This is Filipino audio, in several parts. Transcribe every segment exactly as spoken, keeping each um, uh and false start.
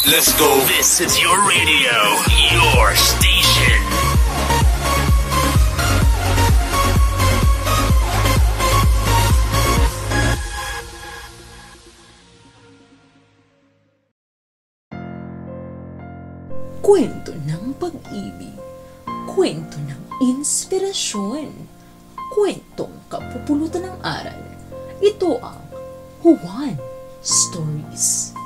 Let's go. This is your radio, your station. Kwento ng pag-ibig, kwento ng inspirasyon, kwentong kapupulutan ng aral. Ito ang Juan Stories.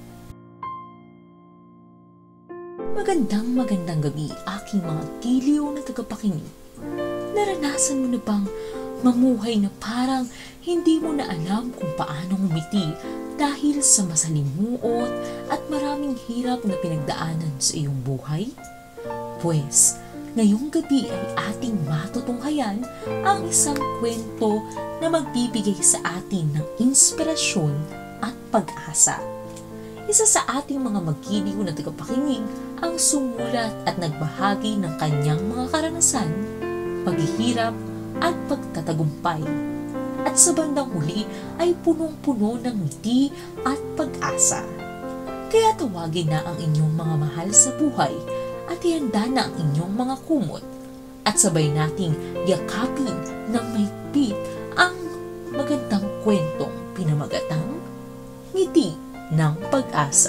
Magandang magandang gabi, aking mga giliw na tagapakinig. Naranasan mo na bang mamuhay na parang hindi mo na alam kung paano umiti dahil sa masalimuot at maraming hirap na pinagdaanan sa iyong buhay? Pues, ngayong gabi ay ating matutunghayan ang isang kwento na magbibigay sa atin ng inspirasyon at pag-asa. Isa sa ating mga magiliw na tagapakinig ang sumulat at nagbahagi ng kanyang mga karanasan, paghihirap at pagtatagumpay. At sa bandang huli ay punong-puno ng ngiti at pag-asa. Kaya tawagin na ang inyong mga mahal sa buhay at ihanda na ang inyong mga kumot at sabay nating yakapin ng mahigpit ang magandang kwentong pinamagatang Ngiti ng Pag-asa.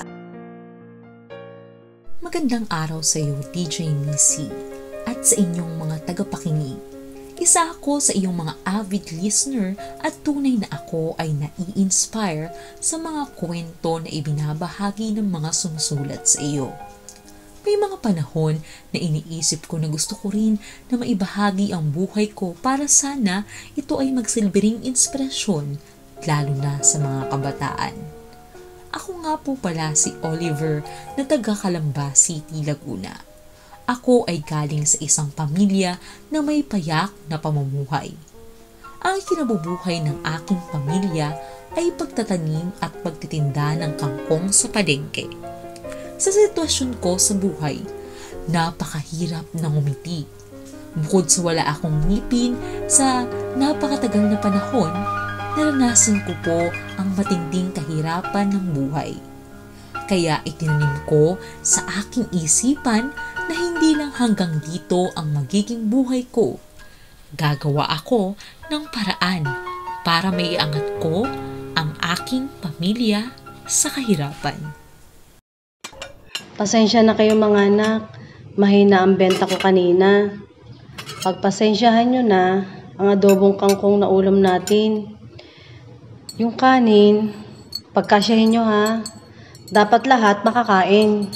Magandang araw sa iyo, D J Missy, at sa inyong mga tagapakinig. Isa ako sa iyong mga avid listener at tunay na ako ay nai-inspire sa mga kwento na ibinabahagi ng mga sumusulat sa iyo. May mga panahon na iniisip ko na gusto ko rin na maibahagi ang buhay ko para sana ito ay magsilbing inspirasyon, lalo na sa mga kabataan. Ako nga po pala si Oliver na taga Calamba City, Laguna. Ako ay galing sa isang pamilya na may payak na pamumuhay. Ang kinabubuhay ng aking pamilya ay pagtatanim at pagtitinda ng kangkong sa palengke. Sa sitwasyon ko sa buhay, napakahirap ng umiti. Bukod sa wala akong ngipin sa napakatagal na panahon, naranasan ko po ang matinding kahirapan ng buhay. Kaya itinanim ko sa aking isipan na hindi lang hanggang dito ang magiging buhay ko. Gagawa ako ng paraan para maiangat ko ang aking pamilya sa kahirapan. Pasensya na kayo mga anak, mahina ang benta ko kanina. Pagpasensyahan nyo na ang adobong kangkong na ulam natin. Yung kanin, pagkasyahin nyo ha. Dapat lahat makakain.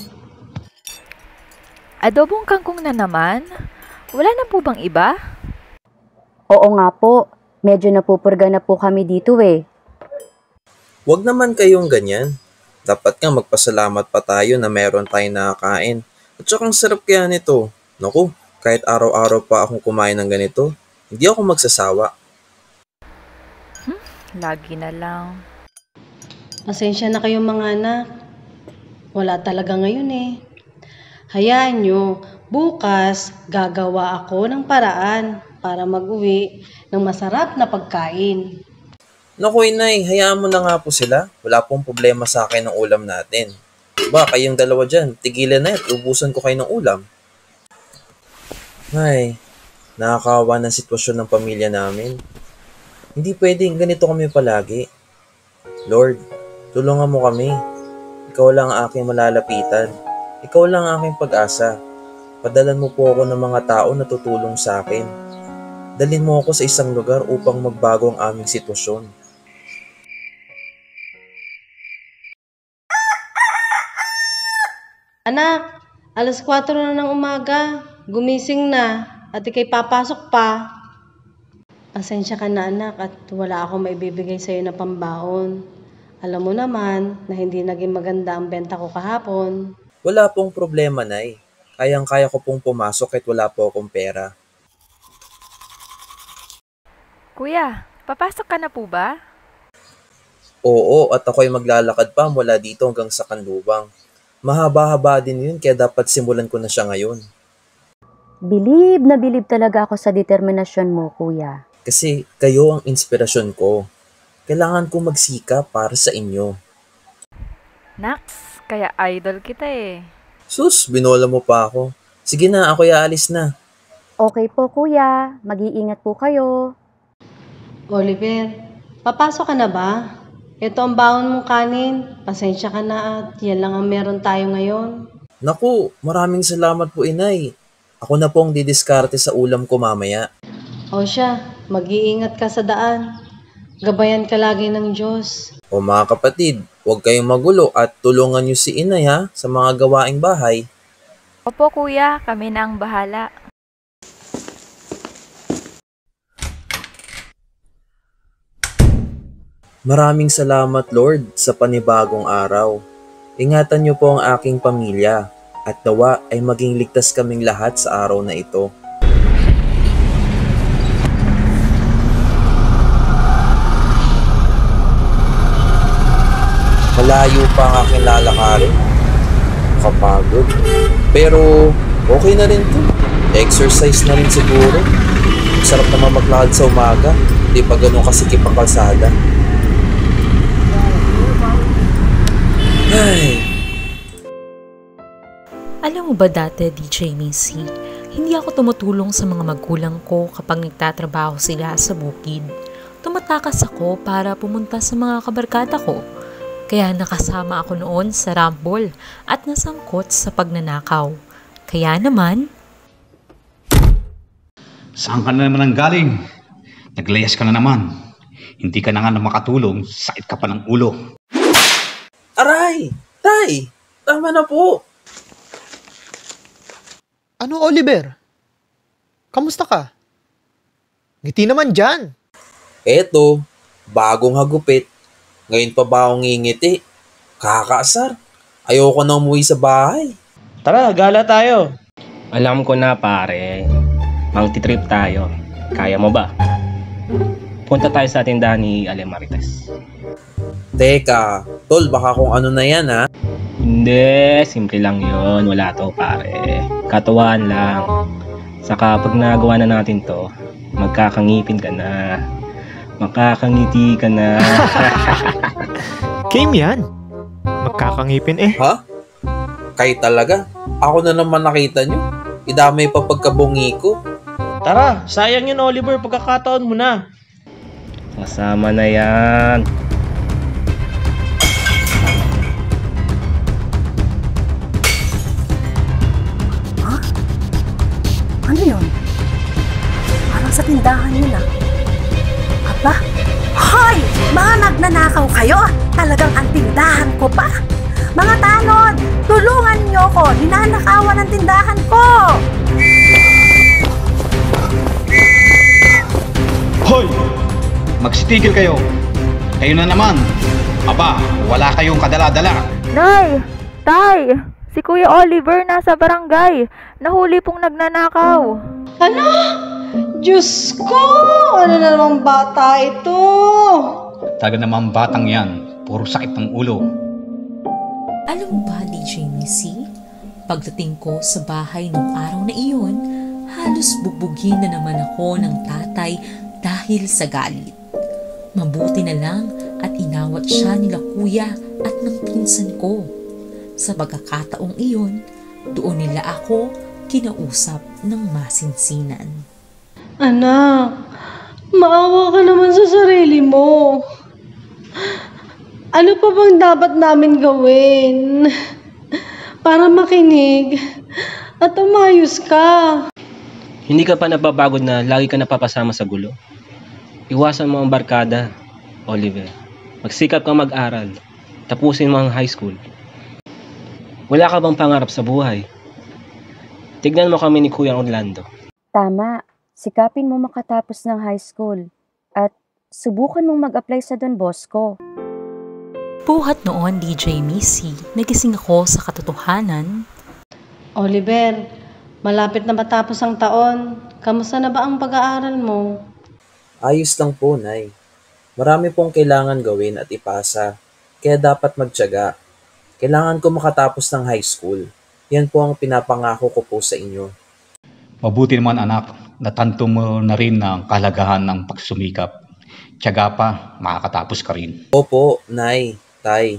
Adobong kangkong na naman? Wala na po bang iba? Oo nga po. Medyo napupurga na po kami dito eh. Huwag naman kayong ganyan. Dapat nga magpasalamat pa tayo na meron tayong nakakain. At saka ang sarap kaya nito. Naku, kahit araw-araw pa akong kumain ng ganito, hindi ako magsasawa. Hmm, lagi na lang. Pasensya na kayo mga anak. Wala talaga ngayon eh. Hayaan nyo, bukas gagawa ako ng paraan para mag-uwi ng masarap na pagkain. Naku inay, hayaan mo na nga po sila. Wala pong problema sa akin ng ulam natin. Ba, kayong dalawa dyan, tigilan na at ubusan ko kayo ng ulam. Ay, nakakawa ng sitwasyon ng pamilya namin. Hindi pwedeng ganito kami palagi. Lord, tulungan mo kami. Ikaw lang ang aking malalapitan. Ikaw lang ang aking pag-asa. Padalan mo po ako ng mga tao na tutulong sa akin. Dalhin mo ako sa isang lugar upang magbago ang aming sitwasyon. Anak, alas kwatro na ng umaga. Gumising na at ikay papasok pa. Pasensya ka na anak at wala akong maibibigay sa'yo na pambaon. Alam mo naman na hindi naging maganda ang benta ko kahapon. Wala pong problema, Nay. Kayang-kaya ko pong pumasok kahit wala po akong pera. Kuya, papasok ka na po ba? Oo, at ako'y maglalakad pa mula dito hanggang sa Kanlubang. Mahaba-haba din yun kaya dapat simulan ko na siya ngayon. Bilib na bilib talaga ako sa determinasyon mo, kuya. Kasi kayo ang inspirasyon ko. Kailangan ko magsikap para sa inyo. Naks, kaya idol kita eh. Sus, binola mo pa ako. Sige na, ako'y aalis na. Okay po kuya, mag-iingat po kayo. Oliver, papasok ka na ba? Ito ang baon mong kanin. Pasensya ka na at yan lang ang meron tayo ngayon. Naku, maraming salamat po inay. Ako na po ang didiskarte sa ulam ko mamaya. O siya, mag-iingat ka sa daan. Gabayan ka lagi ng Diyos. O mga kapatid, huwag kayong magulo at tulungan niyo si inay ha sa mga gawaing bahay. Opo kuya, kami na ang bahala. Maraming salamat Lord sa panibagong araw. Ingatan niyo po ang aking pamilya at nawa ay maging ligtas kaming lahat sa araw na ito. Malayo pa ang aking lalakarin. Kapagod. Pero okay na rin to. Exercise na rin siguro. Sarap naman maglakad sa umaga. Hindi pa ganun kasikip ang kalsada. Ay. Alam mo ba dati, D J Missy, hindi ako tumutulong sa mga magulang ko kapag nagtatrabaho sila sa bukid. Tumatakas ako para pumunta sa mga kabarkada ko. Kaya nakasama ako noon sa rambol at nasangkot sa pagnanakaw. Kaya naman... Saan ka na naman ang galing? Naglayas ka na naman. Hindi ka na nga makatulong, sakit ka pa ng ulo. Aray! Tay! Tama na po! Ano, Oliver? Kamusta ka? Ngiti naman dyan. Eto, bagong hagupit. Ngayon pa ba akong ngingiti? Kakaasar. Ayoko na umuwi sa bahay. Tara, gala tayo. Alam ko na pare, mang-titrip tayo. Kaya mo ba? Punta tayo sa tindahan ni Ale Marites. Teka, tol, baka kung ano na yan ha? Hindi, simple lang yon. Wala to pare. Katuwaan lang. Saka pag nagawa na natin to, magkakangipin ka na. Makakangiti ka na. Game yan. Magkakangipin eh. Ha? Kayo talaga? Ako na naman nakita nyo. Idamay pa pagkabungi ko. Tara, sayang yun Oliver, pagkakataon mo na. Kasama na yan. Ano yun? Parang sa tindahan yun ah. Aba? Hoy! Mga nagnanakaw kayo! Talagang ang tindahan ko pa! Mga tanod! Tulungan niyo ko! Ninanakawan ang tindahan ko! Hoy! Magsitigil kayo. Kayo na naman. Aba, wala kayong kadala-dala. Nay! Tay! Si Kuya Oliver nasa barangay. Nahuli pong nagnanakaw. Ano? Diyos ko! Ano na namang bata ito? Taga naman batang yan. Puro sakit ng ulo. Alam mo ba, D J Missy? Pagdating ko sa bahay nung araw na iyon, halos bugbugin na naman ako ng tatay dahil sa galit. Mabuti na lang at inawat siya nila kuya at ng pinsan ko. Sa pagkakataong iyon, doon nila ako kinausap ng masinsinan. Anak, maawa ka naman sa sarili mo. Ano pa bang dapat namin gawin para makinig at umayos ka? Hindi ka pa napapagod na lagi ka napapasama sa gulo? Iwasan mo ang barkada, Oliver. Magsikap kang mag-aral. Tapusin mo ang high school. Wala ka bang pangarap sa buhay? Tignan mo kami ni Kuya Orlando. Tama, sikapin mo makatapos ng high school at subukan mong mag-apply sa Don Bosco. Buhat noon, D J Missy, nagising ako sa katotohanan. Oliver, malapit na matapos ang taon. Kamusta na ba ang pag-aaral mo? Ayos lang po, Nay. Marami pong kailangan gawin at ipasa, kaya dapat magtiyaga. Kailangan ko makatapos ng high school. Yan po ang pinapangako ko po sa inyo. Mabuti naman anak, natanto mo na rin ang kahalagahan ng pagsumikap. Tiyaga pa, makakatapos ka rin. Opo, Nay, Tay.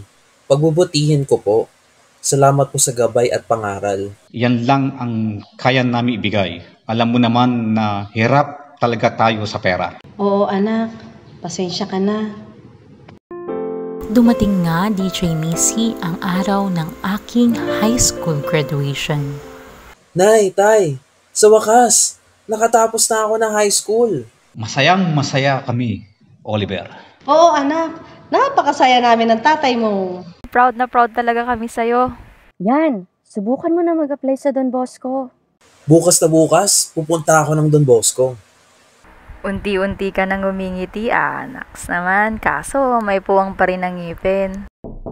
Pagbubutihin ko po. Salamat po sa gabay at pangaral. Yan lang ang kaya namin ibigay. Alam mo naman na hirap talaga tayo sa pera. Oo anak, pasensya ka na. Dumating nga, D J Missy, ang araw ng aking high school graduation. Nay, tay, sa wakas, nakatapos na ako ng high school. Masayang masaya kami, Oliver. Oo anak, napakasaya namin ng tatay mo. Proud na proud talaga kami sa'yo. Yan, subukan mo na mag-apply sa Don Bosco. Bukas na bukas, pupunta ako ng Don Bosco. Unti-unti ka nang umingiti, ah. Naks naman, kaso may puwang pa rin ang ngipin.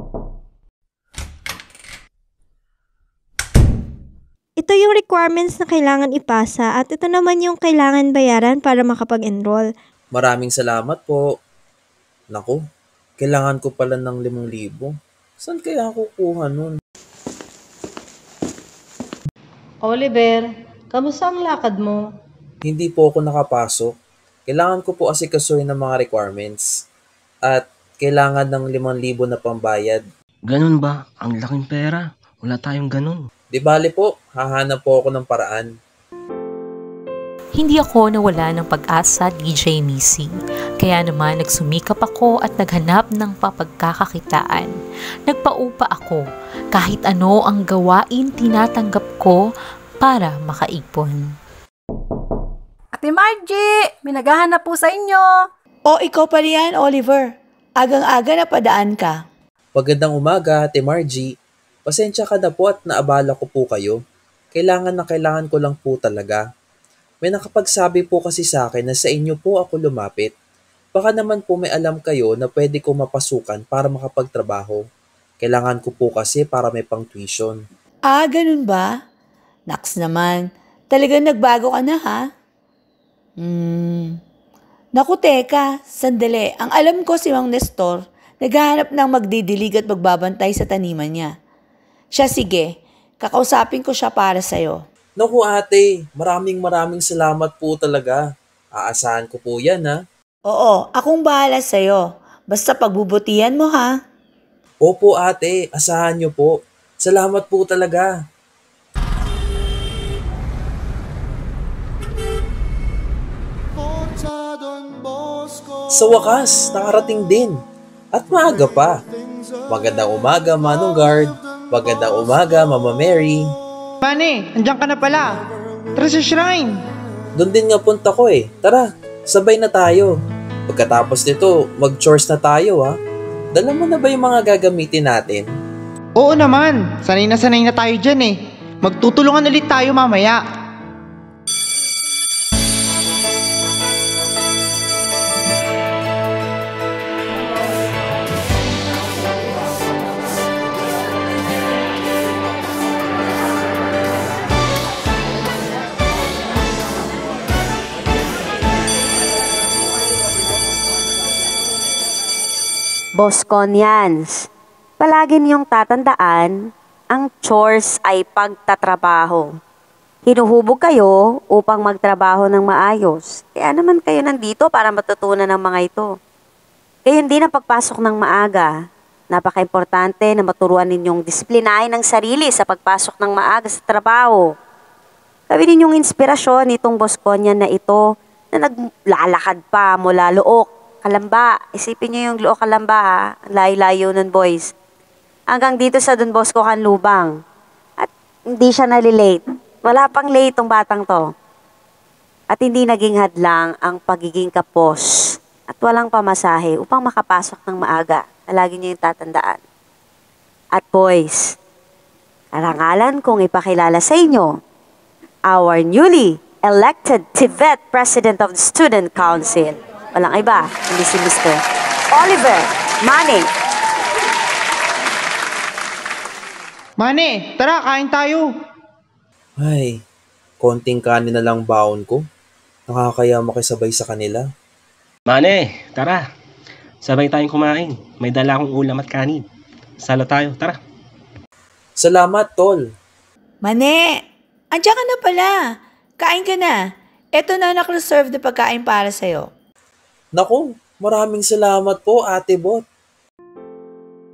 Ito yung requirements na kailangan ipasa at ito naman yung kailangan bayaran para makapag-enroll. Maraming salamat po. Naku, kailangan ko pala ng limang libo. Saan kaya ako kukuha nun? Oliver, kamusta ang lakad mo? Hindi po ako nakapasok. Kailangan ko po asikasuhin ng mga requirements. At kailangan ng limang libo na pambayad. Ganun ba? Ang laking pera. Wala tayong ganun. Di bale po, hahanap po ako ng paraan. Hindi ako nawala ng pag-asa, D J Missy. Kaya naman nagsumikap ako at naghanap ng papagkakakitaan. Nagpaupa ako. Kahit ano ang gawain tinatanggap ko para makaipon. Ate Margie, may naghahanap po sa inyo. O, ikaw pa riyan, Oliver. Agang-aga na padaan ka. Magandang umaga, Ate Margie. Pasensya ka na po at naabala ko po kayo. Kailangan na kailangan ko lang po talaga. May nakapagsabi po kasi sa akin na sa inyo po ako lumapit. Baka naman po may alam kayo na pwede ko mapasukan para makapagtrabaho. Kailangan ko po kasi para may pang tuition. Ah, ganun ba? Naks naman, talagang nagbago ka na ha? Hmm. Naku teka, sandali. Ang alam ko si Mang Nestor, naghahanap ng magdidilig at magbabantay sa taniman niya. Siya sige, kakausapin ko siya para sa'yo. Naku ate, maraming maraming salamat po talaga. Aasahan ko po yan ha. Oo, akong bahala sa'yo. Basta pagbubutihan mo ha. Opo ate, asahan niyo po. Salamat po talaga. Sa wakas, nakarating din. At maaga pa. Magandang umaga, Manong Guard. Magandang umaga, Mama Mary. Mane, andyan ka na pala. Tara sa shrine. Doon din nga punta ko eh. Tara, sabay na tayo. Pagkatapos nito, mag-chores na tayo ha. Dala mo na ba yung mga gagamitin natin? Oo naman, sanay na sanay na tayo dyan eh. Magtutulungan ulit tayo mamaya. Bosconians, palagi niyong tatandaan, ang chores ay pagtatrabaho. Hinuhubog kayo upang magtrabaho ng maayos. Kaya naman kayo nandito para matutunan ng mga ito. Kayo hindi na pagpasok ng maaga. Napaka-importante na maturuan ninyong disiplinahin ang sarili sa pagpasok ng maaga sa trabaho. Gawin ninyong inspirasyon itong Bosconian na ito na naglalakad pa mula Look, Kalamba. Isipin niyo yung Look, Kalamba ha. Layo-layo nun boys. Hanggang dito sa Don Bosco, Kanlubang. At hindi siya nalilate. Wala pang late tong batang to. At hindi naging hadlang ang pagiging kapos at walang pamasahe upang makapasok ng maaga. Lagi niyo yung tatandaan. At boys, karangalan kong ipakilala sa inyo, our newly elected Tibet President of the Student Council. Walang iba, hindi si Mister Oliver Mane. Mane, tara, kain tayo. Ay, konting kanin na lang baon ko. Nakakaya makisabay sa kanila. Mane, tara. Sabay tayong kumain. May dala akong ulam at kanin. Salo tayo, tara. Salamat, Tol. Mane, andiyan ka na pala. Kain ka na. Ito na naka-reserve na pagkain para sa'yo. Naku, maraming salamat po, Ate Bot.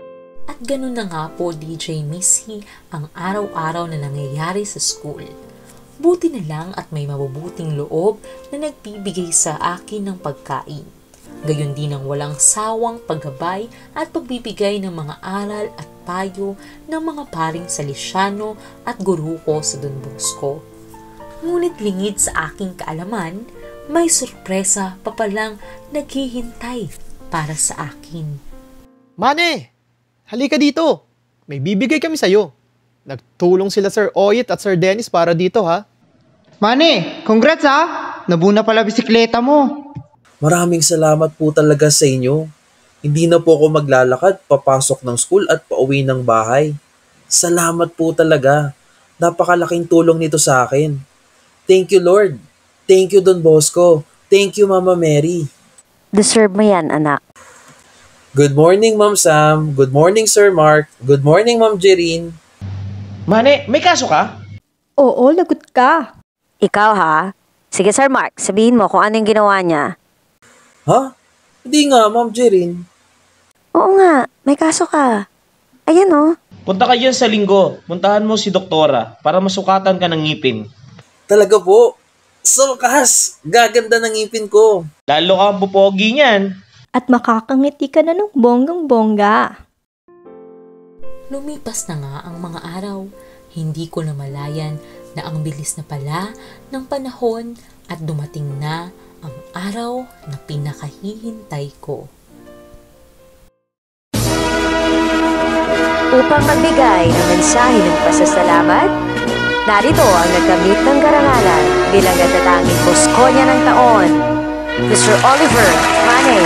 At ganun na nga po D J Missy ang araw-araw na nangyayari sa school. Buti na lang at may mabubuting loob na nagbibigay sa akin ng pagkain. Gayon din ang walang sawang paggabay at pagbibigay ng mga aral at payo ng mga paring Salesiano at guro ko sa Don Bosco. Ngunit lingid sa aking kaalaman, may sorpresa pa palang naghihintay para sa akin. Mane! Halika dito! May bibigay kami sa'yo. Nagtulong sila Sir Oyet at Sir Dennis para dito ha. Mane, congrats ha! Nabuo na pala bisikleta mo. Maraming salamat po talaga sa inyo. Hindi na po ako maglalakad, papasok ng school at pauwi ng bahay. Salamat po talaga. Napakalaking tulong nito sa akin. Thank you Lord. Thank you Don Bosco. Thank you Mama Mary. Deserve mo yan, anak. Good morning, Ma'am Sam. Good morning, Sir Mark. Good morning, Ma'am Jerin. Mane, may kaso ka? Oo, lagot ka. Ikaw ha? Sige Sir Mark, sabihin mo kung ano yung ginawa niya. Ha? Hindi nga, Ma'am Jerin. Oo nga, may kaso ka. Ayan oh. Punta ka dyan sa linggo. Puntahan mo si doktora para masukatan ka ng ngipin. Talaga po? So, kas, gaganda ng ngipin ko. Lalo kang pupogi niyan. At makakangiti ka na ng bonggang-bongga. Lumipas na nga ang mga araw. Hindi ko namalayan na ang bilis na pala ng panahon at dumating na ang araw na pinakahihintay ko. Upang magbigay ng mensahe ng pasasalamat, narito ang nagkamit ng karangalan bilang natatanging Bosconia ng taon, Mister Oliver Mane.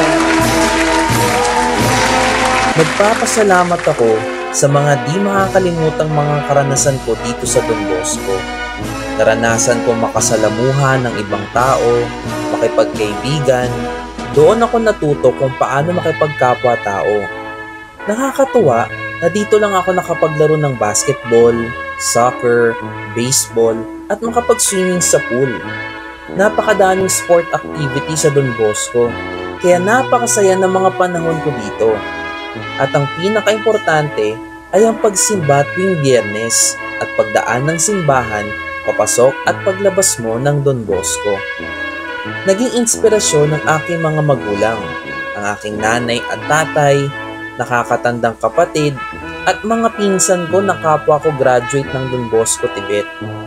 Magpapasalamat ako sa mga di makakalimutang mga karanasan ko dito sa Don Bosco. Naranasan ko makasalamuhan ng ibang tao, makipagkaibigan. Doon ako natuto kung paano makipagkapwa-tao. Nakakatuwa na dito lang ako nakapaglaro ng basketball, soccer, baseball, at makapag-swimming sa pool. Napakadaming sport activity sa Don Bosco, kaya napakasaya ng mga panahon ko dito. At ang pinaka-importante ay ang pagsimba tuwing Biyernes at pagdaan ng simbahan, papasok at paglabas mo ng Don Bosco. Naging inspirasyon ng aking mga magulang, ang aking nanay at tatay, nakakatandang kapatid, at mga pinsan ko na kapwa ko graduate ng Don Bosco, Tibet.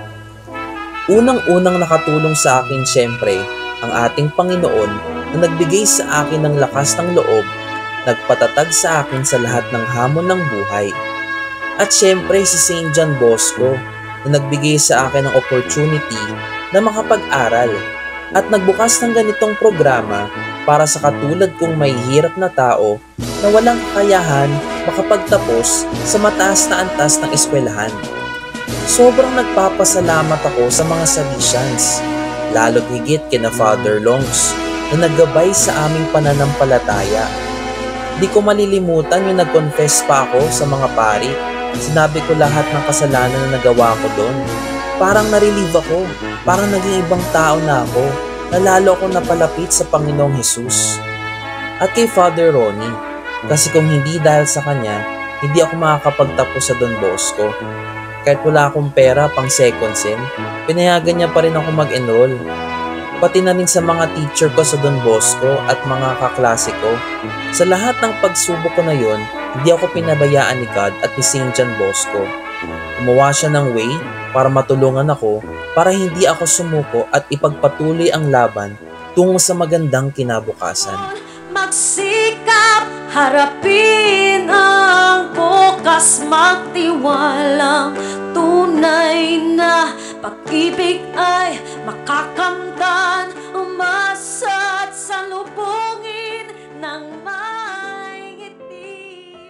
Unang-unang nakatulong sa akin siyempre ang ating Panginoon na nagbigay sa akin ng lakas ng loob, nagpatatag sa akin sa lahat ng hamon ng buhay. At siyempre si Saint John Bosco na nagbigay sa akin ng opportunity na makapag-aral at nagbukas ng ganitong programa para sa katulad kong may hirap na tao na walang kakayahan makapagtapos sa mataas na antas ng eskwelahan. Sobrang nagpapasalamat ako sa mga Salesians, lalo't higit kina Father Longs na naggabay sa aming pananampalataya. Di ko malilimutan yung nag-confess pa ako sa mga pari. Sinabi ko lahat ng kasalanan na nagawa ko doon. Parang narelieve ako, parang naging ibang tao na ako, na lalo ako napalapit sa Panginoong Hesus. At kay Father Ronnie, kasi kung hindi dahil sa kanya, hindi ako makakapagtapos sa Don Bosco. Kahit wala akong pera pang second sem, pinayagan niya pa rin ako mag-enroll. Pati na rin sa mga teacher ko sa Don Bosco at mga kaklase ko. Sa lahat ng pagsubok ko na yon, hindi ako pinabayaan ni God at ni Saint John Bosco. Gumawa siya ng way para matulungan ako para hindi ako sumuko at ipagpatuloy ang laban tungo sa magandang kinabukasan. Magsikap, harapin ang bukas, magtiwalang tunay na pag-ibig ay makakamtan, umasat sa lubungin ng may ngiti.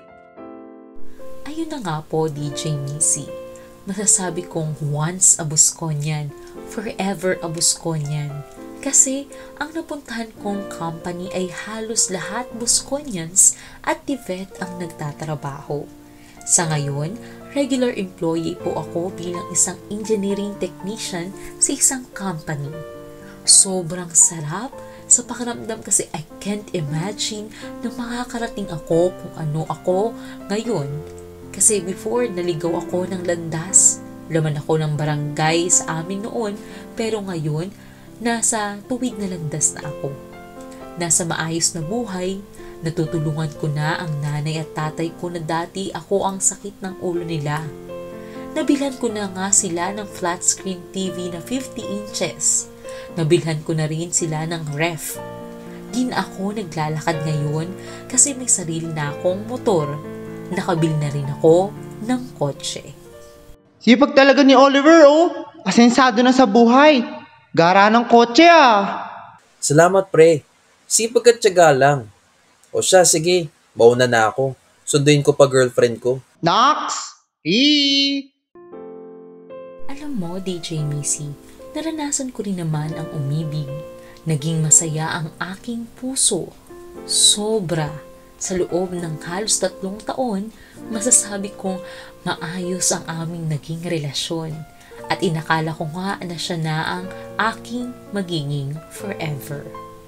Ayun na nga po, D J Missy. Masasabi kong once a Bosconian, forever a Bosconian. Kasi ang napuntahan kong company ay halos lahat Bosconians at Tibet ang nagtatrabaho. Sa ngayon, regular employee po ako bilang isang engineering technician sa isang company. Sobrang sarap Sa pakiramdam kasi I can't imagine na makakarating ako kung ano ako ngayon. Kasi before, naligaw ako ng landas. Laman ako ng barangay sa amin noon, pero ngayon, nasa tuwid na landas na ako. Nasa maayos na buhay, natutulungan ko na ang nanay at tatay ko na dati ako ang sakit ng ulo nila. Nabilhan ko na nga sila ng flat screen T V na fifty inches. Nabilhan ko na rin sila ng ref. Di na ako naglalakad ngayon kasi may sarili na akong motor. Nakabili na rin ako ng kotse. Sipag talaga ni Oliver, oh. Asensado na sa buhay. Gara ng kotse, ah. Salamat, pre. Sipag at tiyaga lang. O siya, sige. Bauna na ako. Sunduin ko pa girlfriend ko. Nox! Eee! Alam mo, D J Missy, naranasan ko rin naman ang umibig. Naging masaya ang aking puso. Sobra. Sa loob ng halos tatlong taon, masasabi kong maayos ang aming naging relasyon. At inakala ko nga na siya na ang aking magiging forever.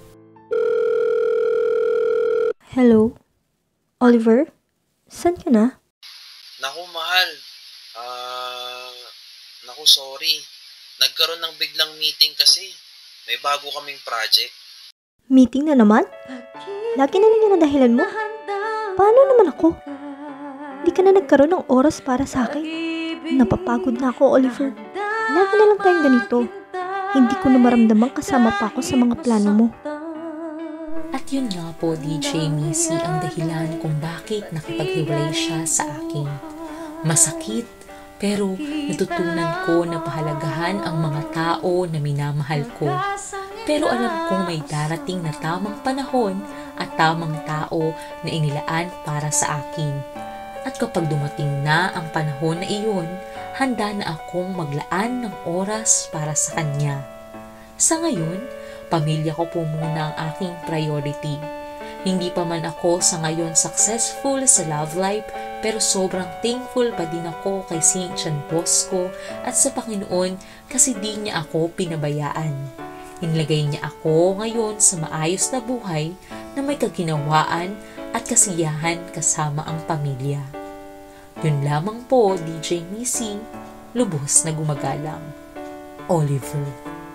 Hello? Oliver? Saan ka na? Naku, mahal. Ah, naku, sorry. Nagkaroon ng biglang meeting kasi. May bago kaming project. Meeting na naman? Lagi na lang yun ang dahilan mo. Paano naman ako? Di ka na nagkaroon ng oras para sa akin. Napapagod na ako, Oliver. Lagi na lang tayong ganito. Hindi ko na maramdaman kasama pa ako sa mga plano mo. At yun nga po, D J Missy, ang dahilan kung bakit nakipaghiwalay siya sa akin. Masakit, pero natutunan ko na pahalagahan ang mga tao na minamahal ko. Pero alam kong may darating na tamang panahon at tamang tao na inilaan para sa akin. At kapag dumating na ang panahon na iyon, handa na akong maglaan ng oras para sa kanya. Sa ngayon, pamilya ko po muna ang aking priority. Hindi pa man ako sa ngayon successful sa love life, pero sobrang thankful pa din ako kay Saint John Bosco at sa Panginoon kasi di niya ako pinabayaan. Inilagay niya ako ngayon sa maayos na buhay na may kaginawaan at kasiyahan kasama ang pamilya. Yun lamang po, D J Missy, lubos na gumagalang. Oliver.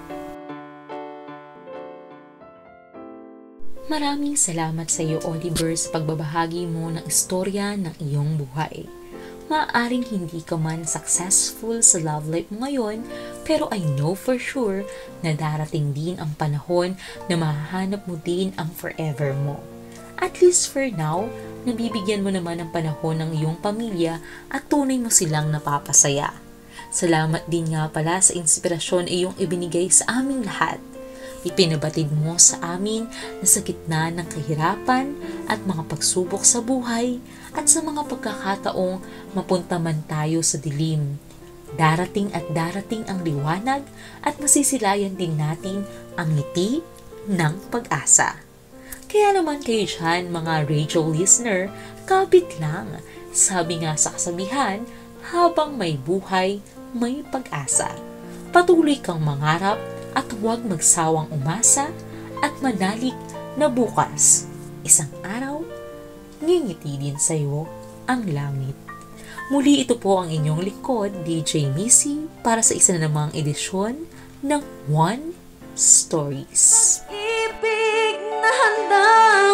Maraming salamat sa iyo, Oliver, sa pagbabahagi mo ng istorya ng iyong buhay. Maaaring hindi ka man successful sa love life mo ngayon, pero I know for sure na darating din ang panahon na mahahanap mo din ang forever mo. At least for now, nabibigyan mo naman ng panahon ng iyong pamilya at tunay mo silang napapasaya. Salamat din nga pala sa inspirasyon iyong ibinigay sa aming lahat. Ipinabatid mo sa amin na sa gitna ng kahirapan at mga pagsubok sa buhay at sa mga pagkakataong mapunta man tayo sa dilim. Darating at darating ang liwanag at masisilayan din natin ang ngiti ng pag-asa. Kaya naman kayo dyan, mga radio listener, kapit lang. Sabi nga sa kasabihan, habang may buhay, may pag-asa. Patuloy kang mangarap at huwag magsawang umasa at manalig na bukas, isang araw, ngingiti din sa iyo ang langit. Muli ito po ang inyong likod, D J Missy, para sa isa na namang edisyon ng One Stories. Ibig na handang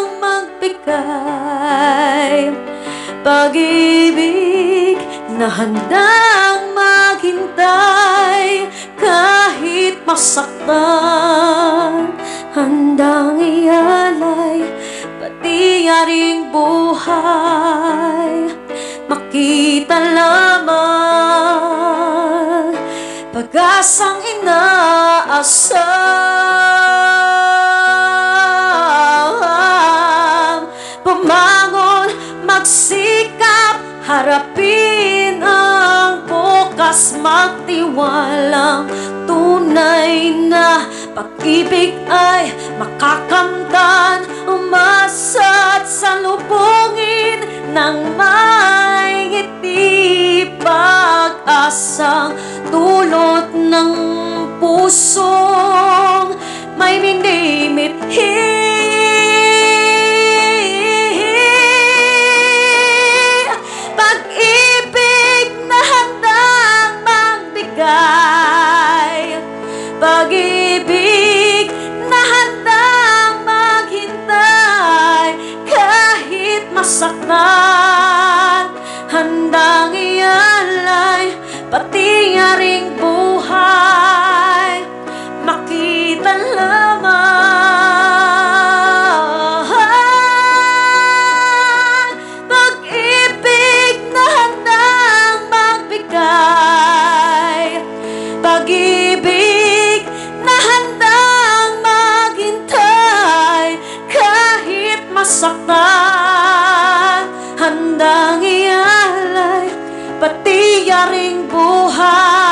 magbigay, pag-ibig na handang maghintay, kahit masaktan, handang ialay, pati aring buhay, makita lamang, pag-asang inaasam, bumangon, magsikap, harapin ang bukas, magtiwalang tunay na pag-ibig ay makakamtan, umasat sa lubungin ng may ngiti, pag-asang dulot ng pusong may minimit. mayaring buhay.